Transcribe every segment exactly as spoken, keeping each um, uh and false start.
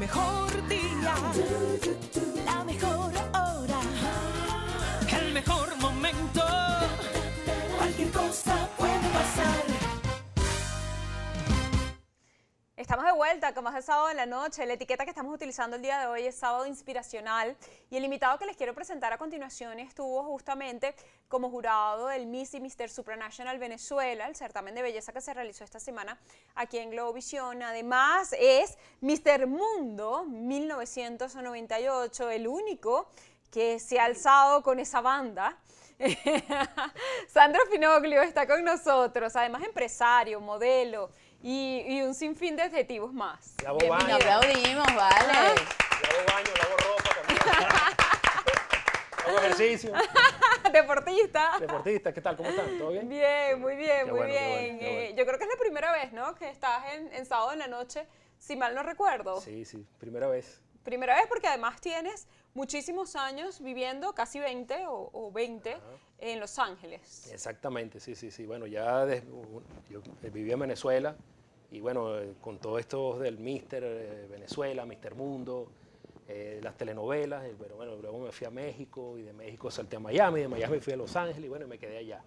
mejor día, la mejor hora, el mejor momento. Cualquier cosa puede pasar. Estamos de vuelta con más de Sábado en la Noche. La etiqueta que estamos utilizando el día de hoy es Sábado Inspiracional, y el invitado que les quiero presentar a continuación estuvo justamente como jurado del Miss y míster Supranational Venezuela, el certamen de belleza que se realizó esta semana aquí en Globovisión. Además es míster Mundo mil novecientos noventa y ocho, el único que se ha alzado con esa banda. Sandro Finoglio está con nosotros, además empresario, modelo y, y un sinfín de adjetivos más. Lavo baño. Nos aplaudimos, vale. Lavo baño, lavo ropa también. Hago ejercicio. Deportista. Deportista, ¿qué tal? ¿Cómo están? ¿Todo bien? Bien, muy bien, Qué muy bueno, qué bien. bueno, qué Eh, bueno. yo creo que es la primera vez, ¿no?, que estás en, en Sábado en la Noche, si mal no recuerdo. Sí, sí, primera vez. Primera vez porque además tienes muchísimos años viviendo, casi veinte o, o veinte, Ajá. en Los Ángeles. Exactamente, sí, sí, sí. Bueno, ya de- yo viví en Venezuela y bueno, eh, con todo esto del míster eh, Venezuela, míster Mundo, eh, las telenovelas, eh, pero bueno, luego me fui a México y de México salté a Miami, de Miami fui a Los Ángeles y bueno, y me quedé allá.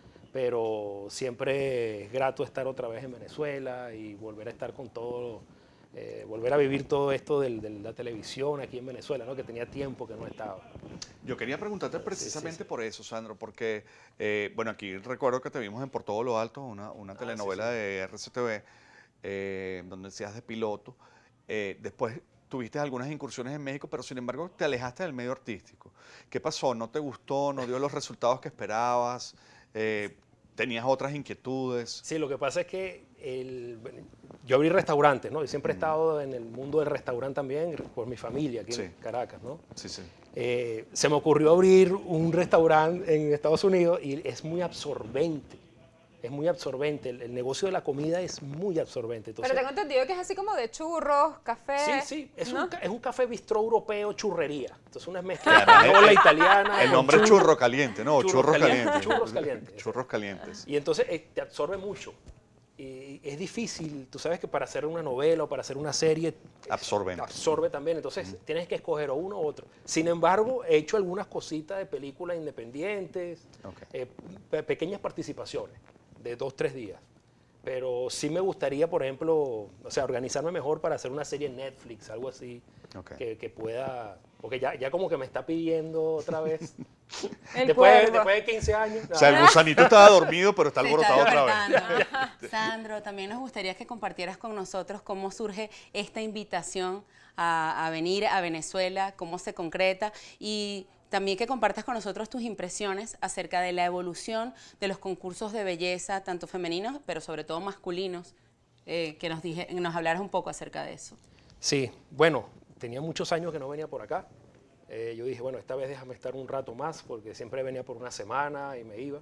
Pero siempre es grato estar otra vez en Venezuela y volver a estar con todo, eh, volver a vivir todo esto del- de la televisión aquí en Venezuela, ¿no? Que tenía tiempo que no estaba. Yo quería preguntarte precisamente sí, sí. por eso, Sandro, porque, eh, bueno, aquí recuerdo que te vimos en Por Todo Lo Alto, una, una Ah, telenovela sí, sí. de R C T V, eh, donde seas de piloto. Eh, después tuviste algunas incursiones en México, pero sin embargo te alejaste del medio artístico. ¿Qué pasó? ¿No te gustó? ¿No dio los resultados que esperabas? Eh, ¿Tenías otras inquietudes? Sí, lo que pasa es que el- yo abrí restaurantes, ¿no? Yo siempre he estado en el mundo del restaurante también por mi familia aquí Sí. en Caracas, ¿no? Sí, sí. Eh, se me ocurrió abrir un restaurante en Estados Unidos y es muy absorbente, es muy absorbente. El, el negocio de la comida es muy absorbente. Entonces, Pero tengo entendido que es así como de churros, café. sí, sí, es, ¿no? un, ca- es un café bistró europeo churrería. Entonces una mezcla Además, de el- ola italiana. El con nombre es churro. churro caliente, ¿no? Churros Churros calientes, calientes. churros calientes. Churros calientes. Y entonces eh, te absorbe mucho. Y es difícil, tú sabes que para hacer una novela o para hacer una serie Absorbente. absorbe también, entonces tienes que escoger o uno u otro. Sin embargo, he hecho algunas cositas de películas independientes, Ok. eh, pe- pequeñas participaciones de dos, tres días. Pero sí me gustaría, por ejemplo, o sea, organizarme mejor para hacer una serie en Netflix, algo así, Ok. que, que pueda, porque ya, ya como que me está pidiendo otra vez. El después, cuervo. después de quince años. O sea, el gusanito estaba dormido, pero está Se alborotado está otra vez. despertando. Sandro, también nos gustaría que compartieras con nosotros cómo surge esta invitación a, a venir a Venezuela, cómo se concreta, y también que compartas con nosotros tus impresiones acerca de la evolución de los concursos de belleza, tanto femeninos, pero sobre todo masculinos, eh, que nos, dije, nos hablaras un poco acerca de eso. Sí, bueno, tenía muchos años que no venía por acá. Eh, yo dije, bueno, esta vez déjame estar un rato más, porque siempre venía por una semana y me iba.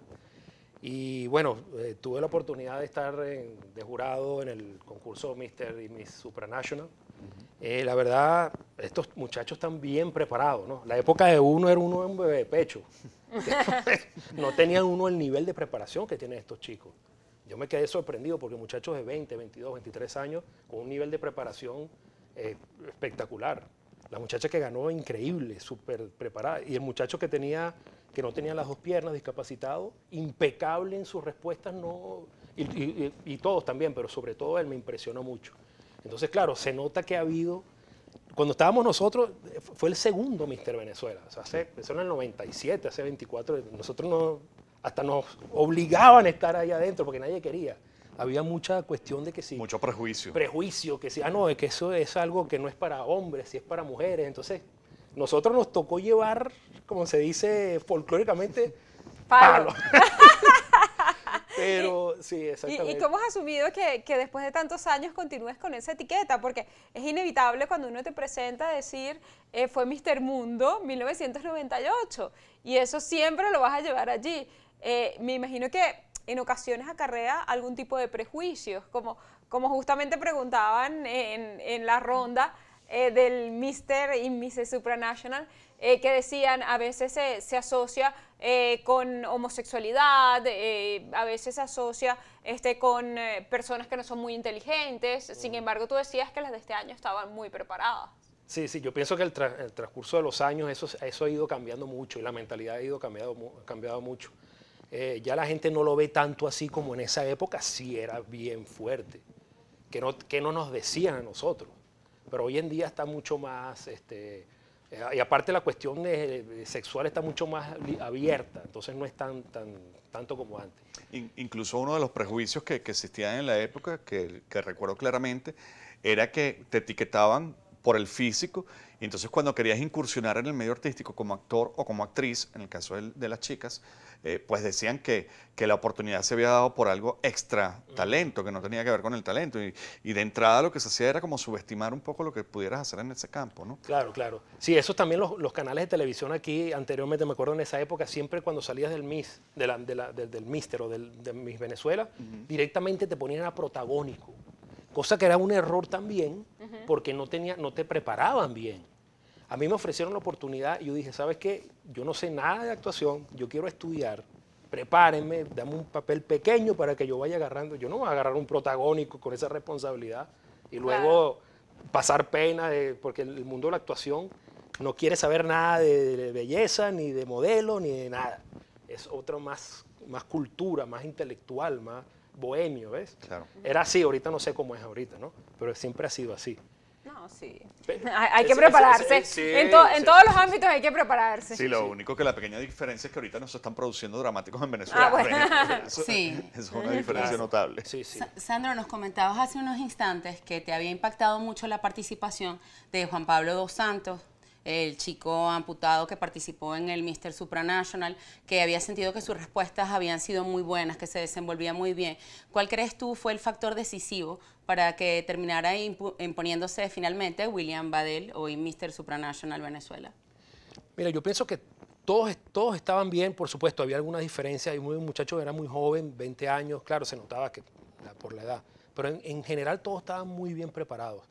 Y bueno, eh, tuve la oportunidad de estar en- de jurado en el concurso míster y Miss Supranational. Eh, la verdad, estos muchachos están bien preparados, ¿no? La época de uno era uno un bebé de pecho. No tenían uno el nivel de preparación que tienen estos chicos. Yo me quedé sorprendido porque muchachos de veinte, veintidós, veintitrés años con un nivel de preparación eh, espectacular. La muchacha que ganó, increíble, súper preparada. Y el muchacho que, tenía, que no tenía las dos piernas, discapacitado, impecable en sus respuestas, no, y, y- y todos también, pero sobre todo él me impresionó mucho. Entonces, claro, se nota que ha habido... Cuando estábamos nosotros, eh, fue el segundo míster Venezuela. O sea, hace, eso en el noventa y siete, hace veinticuatro, nosotros no, hasta nos obligaban a estar ahí adentro porque nadie quería. Había mucha cuestión de que si... Mucho prejuicio. prejuicio, que si, ah, no, es que eso es algo que no es para hombres, si es para mujeres. Entonces, nosotros nos tocó llevar, como se dice folclóricamente, Palo. palo. Pero, sí, ¿Y, exactamente. y cómo has asumido que, que después de tantos años continúes con esa etiqueta? Porque es inevitable cuando uno te presenta decir, eh, fue míster Mundo mil novecientos noventa y ocho, y eso siempre lo vas a llevar allí. Eh, me imagino que en ocasiones acarrea algún tipo de prejuicios, como, como justamente preguntaban en, en la ronda eh, del míster y misses Supranational, eh, que decían a veces se, se asocia eh, con homosexualidad, eh, a veces se asocia este, con eh, personas que no son muy inteligentes, sin embargo tú decías que las de este año estaban muy preparadas. Sí, sí, yo pienso que el, tra el transcurso de los años eso, eso ha ido cambiando mucho y la mentalidad ha ido cambiado, cambiado mucho. Eh, ya la gente no lo ve tanto así como en esa época, sí era bien fuerte, que no, que no nos decían a nosotros, pero hoy en día está mucho más, este, eh, y aparte la cuestión de, de sexual está mucho más abierta, entonces no es tan, tan, tanto como antes. In, incluso uno de los prejuicios que, que existían en la época, que, que recuerdo claramente, era que te etiquetaban por el físico, y entonces cuando querías incursionar en el medio artístico como actor o como actriz, en el caso de, de las chicas, eh, pues decían que, que la oportunidad se había dado por algo extra talento, que no tenía que ver con el talento, y, y de entrada lo que se hacía era como subestimar un poco lo que pudieras hacer en ese campo, ¿no? Claro, claro. Sí, eso también los, los canales de televisión aquí, anteriormente me acuerdo en esa época, siempre cuando salías del Miss, de la, de la, del, del Mister o del, de Miss Venezuela, uh-huh. directamente te ponían a protagónico. Cosa que era un error también, uh-huh. porque no, tenía, no te preparaban bien. A mí me ofrecieron la oportunidad y yo dije, ¿sabes qué? Yo no sé nada de actuación, yo quiero estudiar, prepárenme, dame un papel pequeño para que yo vaya agarrando. Yo no voy a agarrar un protagónico con esa responsabilidad y luego claro. pasar pena, de, porque el mundo de la actuación no quiere saber nada de, de belleza, ni de modelo, ni de nada. Es otra más, más cultura, más intelectual, más bohemio, ¿ves? Claro. Era así, ahorita no sé cómo es ahorita, ¿no? Pero siempre ha sido así. No, sí. Hay, hay que prepararse. Es, es, es, sí, en to, en sí, todos sí. los ámbitos hay que prepararse. Sí, lo sí. único que la pequeña diferencia es que ahorita no se están produciendo dramáticos en Venezuela. Ah, bueno. eso, sí. eso es una diferencia claro. notable. Sí, sí. Sandro, nos comentabas hace unos instantes que te había impactado mucho la participación de Juan Pablo dos Santos, el chico amputado que participó en el míster Supranational, que había sentido que sus respuestas habían sido muy buenas, que se desenvolvía muy bien. ¿Cuál crees tú fue el factor decisivo para que terminara imponiéndose finalmente William Badel hoy míster Supranational Venezuela? Mira, yo pienso que todos, todos estaban bien, por supuesto, había alguna diferencia, un muchacho era muy joven, veinte años, claro, se notaba que por la edad, pero en, en general todos estaban muy bien preparados.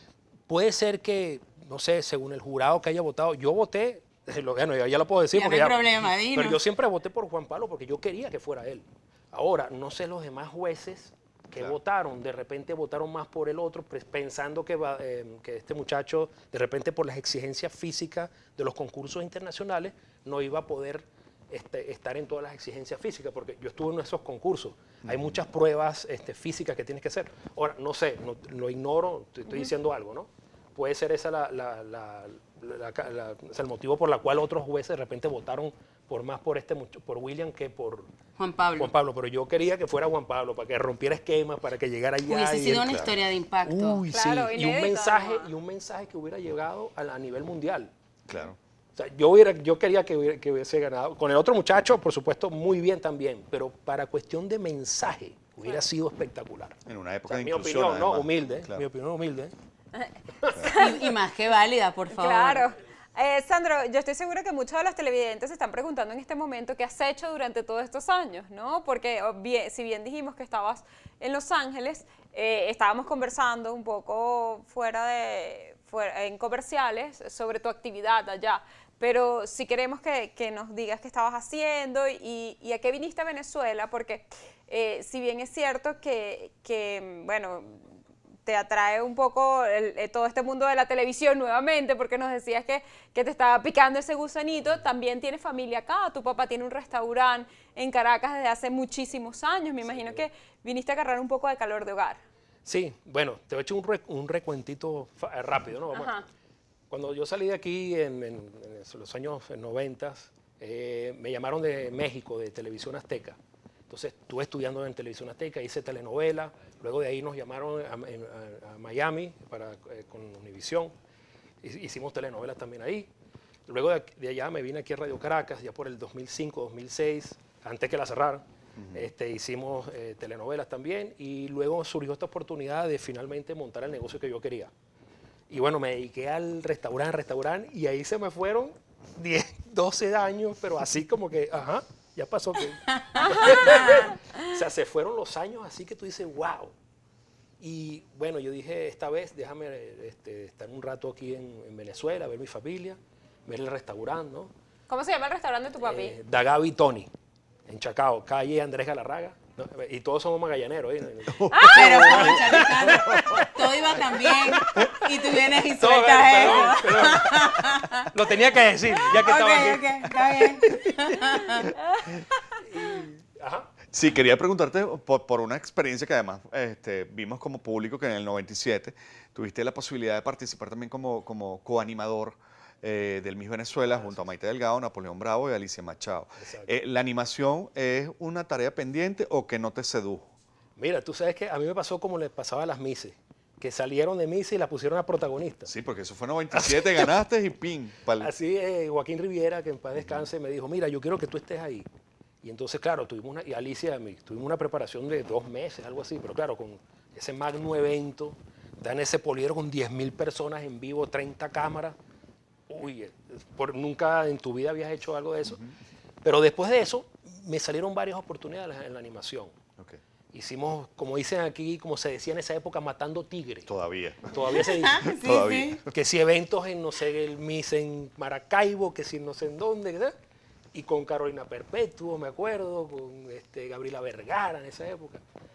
Puede ser que, no sé, según el jurado que haya votado, yo voté, bueno, ya, ya lo puedo decir, ya porque no hay ya, problema, dinos. Pero yo siempre voté por Juan Pablo porque yo quería que fuera él. Ahora, no sé los demás jueces que claro. votaron, de repente votaron más por el otro, pues, pensando que, eh, que este muchacho, de repente por las exigencias físicas de los concursos internacionales, no iba a poder este, estar en todas las exigencias físicas, porque yo estuve en esos concursos. Uh-huh. Hay muchas pruebas este, físicas que tienes que hacer. Ahora, no sé, no, lo ignoro, te estoy uh-huh. diciendo algo, ¿no? Puede ser ese la, la, la, la, la, la, el motivo por el cual otros jueces de repente votaron por más por este por William que por Juan Pablo. Juan Pablo, pero yo quería que fuera Juan Pablo para que rompiera esquemas, para que llegara allá. Hubiese sido él, una claro. historia de impacto. Uy, claro, sí, y un mensaje y un mensaje que hubiera llegado a, a nivel mundial. Claro. O sea, yo hubiera, yo quería que, hubiera, que hubiese ganado. Con el otro muchacho, por supuesto, muy bien también, pero para cuestión de mensaje hubiera sido espectacular. En una época o sea, de mi inclusión, opinión, además. no, humilde, Claro. mi opinión humilde. y, y más que válida, por favor. Claro. Eh, Sandro, yo estoy segura que muchos de los televidentes se están preguntando en este momento qué has hecho durante todos estos años, ¿no? Porque bien, si bien dijimos que estabas en Los Ángeles, eh, estábamos conversando un poco fuera de, fuera, en comerciales sobre tu actividad allá. Pero si queremos que, que nos digas qué estabas haciendo y, y a qué viniste a Venezuela, porque eh, si bien es cierto que, que bueno, te atrae un poco el, el, todo este mundo de la televisión nuevamente, porque nos decías que, que te estaba picando ese gusanito, también tienes familia acá, tu papá tiene un restaurante en Caracas desde hace muchísimos años, me imagino sí. que viniste a agarrar un poco de calor de hogar. Sí, bueno, te he hecho un, re, un recuentito rápido, ¿no? Bueno, cuando yo salí de aquí en, en, en los años noventa, eh, me llamaron de México, de Televisión Azteca. Entonces estuve estudiando en Televisión Azteca, hice telenovela, luego de ahí nos llamaron a, a, a Miami para, eh, con Univisión, hicimos telenovelas también ahí. Luego de, de allá me vine aquí a Radio Caracas, ya por el dos mil cinco, dos mil seis, antes que la cerraran, uh-huh. este, hicimos eh, telenovelas también y luego surgió esta oportunidad de finalmente montar el negocio que yo quería. Y bueno, me dediqué al restaurante, restaurante, y ahí se me fueron diez, doce años, pero así como que, ajá, ya pasó. Que... o sea, se fueron los años así que tú dices, wow. Y bueno, yo dije, esta vez déjame este, estar un rato aquí en, en Venezuela, ver mi familia. ver el restaurante, ¿no? ¿Cómo se llama el restaurante de tu papi? Eh, Da Gaby Tony, en Chacao, calle Andrés Galarraga. ¿No? Y todos somos magallaneros. ¿eh? Pero, cónchale, Sandro, todo iba tan bien y tú vienes y Todo, sueltas perdón, eso. perdón. Lo tenía que decir, ya que estaba Ok, aquí. ok, está bien. Ajá. Sí, quería preguntarte por, por una experiencia que además este, vimos como público, que en el noventa y siete tuviste la posibilidad de participar también como, como coanimador eh, del Miss Venezuela junto a Maite Delgado, Napoleón Bravo y Alicia Machado. Eh, ¿La animación es una tarea pendiente o que no te sedujo? Mira, tú sabes que a mí me pasó como le pasaba a las Misses, que salieron de Misses y la pusieron a protagonista. Sí, porque eso fue en noventa y siete, ganaste y pin. Pal... Así eh, Joaquín Riviera, que en paz descanse, me dijo, mira, yo quiero que tú estés ahí. Y entonces, claro, tuvimos una, y Alicia, tuvimos una preparación de dos meses, algo así, pero claro, con ese magno evento, dan ese poliedro con diez mil personas en vivo, treinta cámaras. Uy, por, nunca en tu vida habías hecho algo de eso. Uh-huh. Pero después de eso, me salieron varias oportunidades en la animación. Okay. Hicimos, como dicen aquí, como se decía en esa época, matando tigres. Todavía. Todavía se dice. Sí, Todavía. Sí. Que si eventos en, no sé, el Miss en Maracaibo, que si no sé en dónde, ¿verdad? Y con Carolina Perpetuo, me acuerdo, con este, Gabriela Vergara en esa época.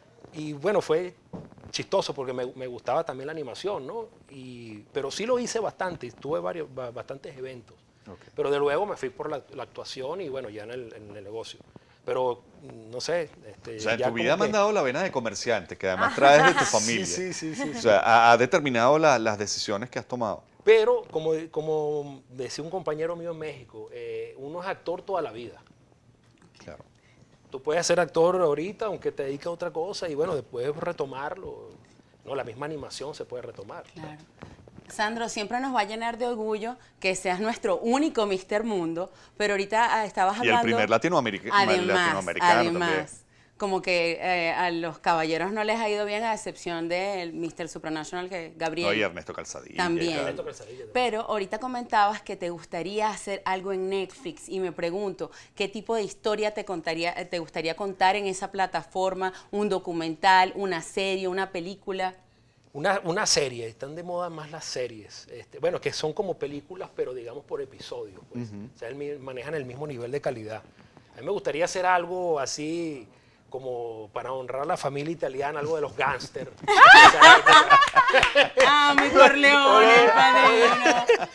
Y bueno, fue chistoso porque me, me gustaba también la animación, ¿no? Y, pero sí lo hice bastante, tuve varios, bastantes eventos. Okay. Pero de luego me fui por la, la actuación y bueno, ya en el, en el negocio. Pero, no sé... Este, o sea, en ya tu vida que... me han dado la vena de comerciante, que además traes de tu familia. Sí, sí, sí. sí o sea, ha, ha determinado la, las decisiones que has tomado. Pero, como, como decía un compañero mío en México, eh, uno es actor toda la vida. Claro. Tú puedes ser actor ahorita, aunque te dediques a otra cosa, y bueno, después retomarlo. No, la misma animación se puede retomar. Claro. Sandro, siempre nos va a llenar de orgullo que seas nuestro único míster Mundo, pero ahorita ah, estabas hablando... Y el primer latinoameric además, latinoamericano además, también. Como que eh, a los caballeros no les ha ido bien, a excepción del míster Supranational, que Gabriel... No, y Ernesto Calzadilla. También. Ernesto Calzadilla también. Pero ahorita comentabas que te gustaría hacer algo en Netflix y me pregunto, ¿qué tipo de historia te, contaría, te gustaría contar en esa plataforma? ¿Un documental, una serie, una película? Una, una serie, están de moda más las series. Este, bueno, que son como películas, pero digamos por episodios. Pues. Uh-huh. O sea, el, manejan el mismo nivel de calidad. A mí me gustaría hacer algo así... como para honrar a la familia italiana, algo de los gángsters. ¡Ah, mi Corleone, padrino!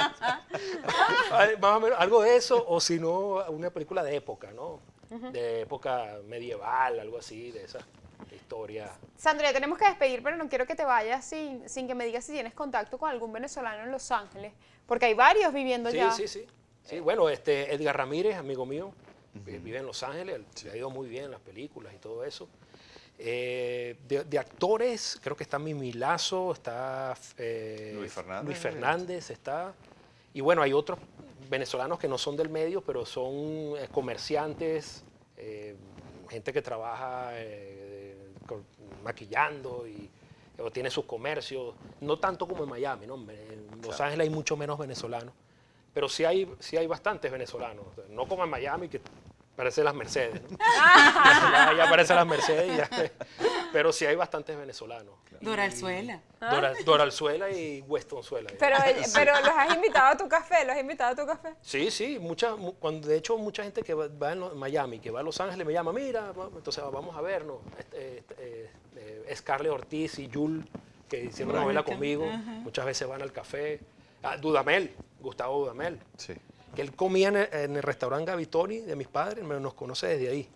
Más o menos, algo de eso, o si no, una película de época, ¿no? Uh-huh. De época medieval, algo así, de esa historia. Sandro, ya tenemos que despedir, pero no quiero que te vayas sin, sin que me digas si tienes contacto con algún venezolano en Los Ángeles, porque hay varios viviendo sí, ya. Sí, sí, sí. Sí, bueno, este, Edgar Ramírez, amigo mío, vive en Los Ángeles, se ha ido muy bien en las películas y todo eso. Eh, de, de actores, creo que está Mimi Lazo, está eh, Luis Fernández. Luis Fernández, está. Y bueno, hay otros venezolanos que no son del medio, pero son eh, comerciantes, eh, gente que trabaja eh, con, maquillando y o tiene sus comercios, no tanto como en Miami, ¿no? En Los claro. Ángeles hay mucho menos venezolanos. Pero sí hay, sí hay bastantes venezolanos, no como en Miami, que parecen las Mercedes, ¿no? ya, ya parecen las Mercedes, ya, pero sí hay bastantes venezolanos. Doralzuela. Dora, Doralzuela y Westonzuela. Pero, sí. pero los has invitado a tu café, los has invitado a tu café. Sí, sí, mucha, cuando, de hecho mucha gente que va, va en Miami, que va a Los Ángeles me llama, mira, entonces vamos a vernos. Este, este, eh, Scarlett Ortiz y Yul, que hicieron una novela conmigo, uh-huh. muchas veces van al café. Ah, Dudamel, Gustavo Dudamel, sí. que él comía en el, en el restaurante Gavitoni de mis padres, me nos conoce desde ahí.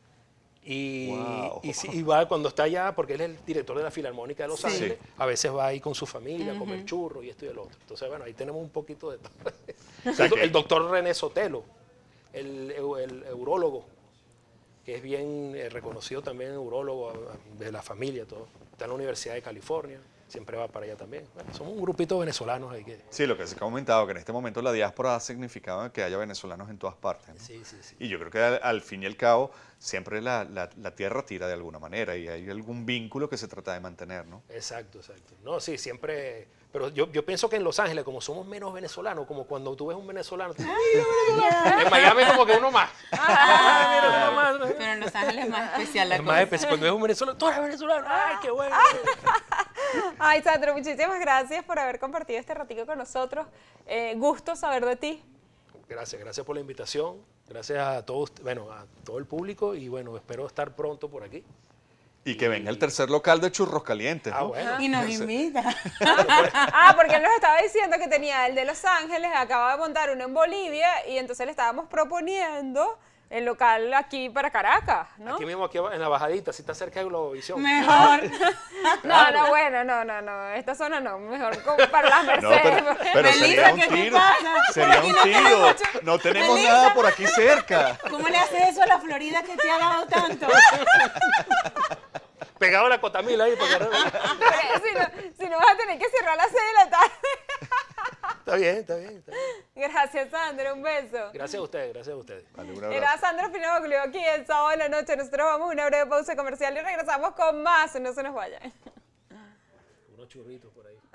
Y, wow. y, y, y va cuando está allá, porque él es el director de la Filarmónica de Los sí. Ángeles, a veces va ahí con su familia uh-huh. a comer churros y esto y el otro. Entonces, bueno, ahí tenemos un poquito de todo. el, el doctor René Sotelo, el, el, el eurólogo, que es bien eh, reconocido también, eurólogo de la familia, todo. Está en la Universidad de California. Siempre va para allá también. Bueno, somos un grupito de venezolanos ahí que... Sí, lo que se ha comentado, que en este momento la diáspora ha significado que haya venezolanos en todas partes, ¿no? Sí, sí, sí. Y yo creo que al, al fin y al cabo siempre la, la, la tierra tira de alguna manera y hay algún vínculo que se trata de mantener, ¿no? Exacto, exacto. No, sí, siempre... Pero yo, yo pienso que en Los Ángeles, como somos menos venezolanos, como cuando tú ves un venezolano, te... en Miami como que uno más. Ah, mira, uno más. Pero en Los Ángeles es más especial la es cosa. Más especial. Cuando ves un venezolano, tú eres venezolano, ¡ay, qué bueno! Ay, Sandro, muchísimas gracias por haber compartido este ratito con nosotros. Eh, gusto saber de ti. Gracias, gracias por la invitación. Gracias a todos, bueno, a todo el público y bueno, espero estar pronto por aquí. Y que venga el tercer local de Churros Calientes, Ah, ¿no? bueno. Y nos invita. Ah, porque él nos estaba diciendo que tenía el de Los Ángeles, acaba de montar uno en Bolivia y entonces le estábamos proponiendo el local aquí para Caracas, ¿no? Aquí mismo, aquí en la bajadita, si está cerca de Globovisión. Mejor. No, no, bueno, no, no, no, esta zona no, mejor como para las No, Mercedes. pero, pero Melissa, sería un ¿qué te tiro. pasa? Sería Aquí un no tiro. tenemos- No tenemos Melissa. nada por aquí cerca. ¿Cómo le haces eso a la Florida que te ha dado tanto? Pegado a la cotamila ahí. Porque... Porque si no, si no vas a tener que cerrar a las seis de la tarde. Está bien, está bien, está bien. Gracias, Sandro, un beso. Gracias a ustedes, gracias a ustedes. Vale, un Era abrazo. Sandro Finoglio aquí el sábado de la noche. Nosotros vamos a una breve pausa comercial y regresamos con más. No se nos vayan. Unos churritos por ahí.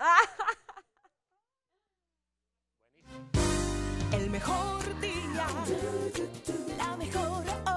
El mejor día, la mejor